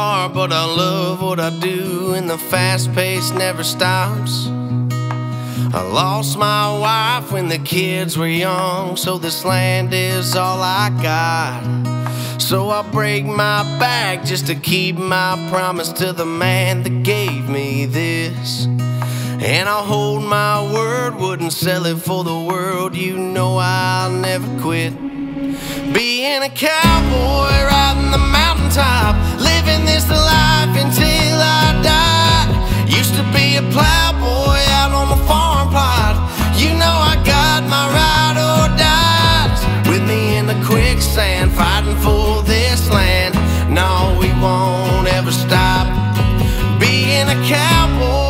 hard, but I love what I do, and the fast pace never stops. I lost my wife when the kids were young, so this land is all I got. So I break my back just to keep my promise to the man that gave me this. And I'll hold my word, wouldn't sell it for the world. You know I'll never quit being a cowboy, riding the mountaintop, living this life until I die. Used to be a plowboy out on the farm plot. You know I got my ride or dies. With me in the quicksand, fighting for this land. No, we won't ever stop being a cowboy.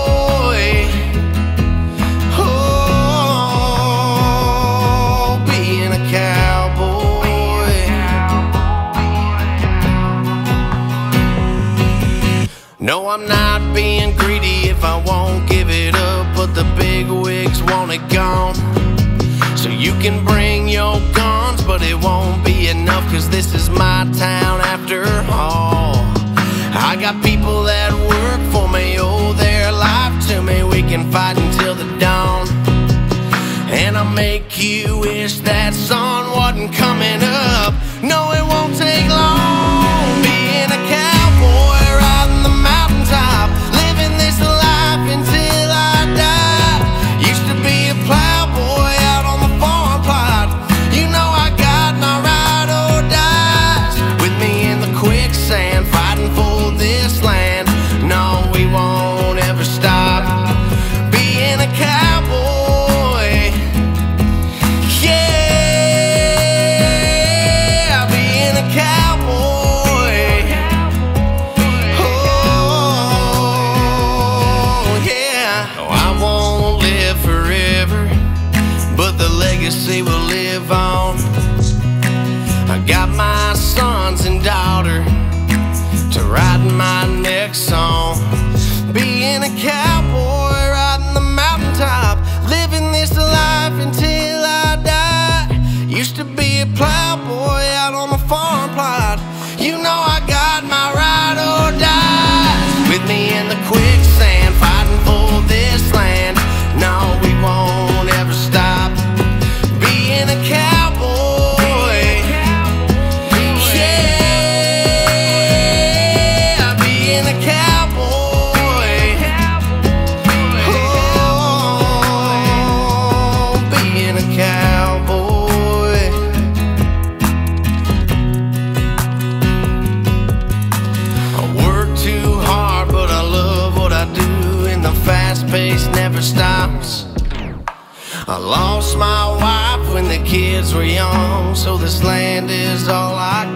No, I'm not being greedy if I won't give it up, but the big wigs want it gone. So you can bring your guns, but it won't be enough, cause this is my town after all. I got people that work for me, owe their life to me. We can fight until the dawn, and I'll make you wish that sun wasn't coming up. No, it won't take long being a cowboy, riding the mountaintop, living this life until I die. Used to be a plowboy out on the farm plot. You know I got my ride or dies. With me in the quicksand, fighting for this land. No, we won't ever stop being a cowboy. Legacy will live on. I got my sons and daughter to write my next song. Being a cowboy, riding the mountaintop, living this life until I die. Used to be a plowboy out on the farm plot. You know I got my ride or die. With me in the quicksand, fighting for this land. No, we won't ever stop being a cowboy. Yeah, being a cowboy. Oh, being a cowboy. I work too hard, but I love what I do, and the fast pace never stops. I lost my wife when the kids were young, so this land is all I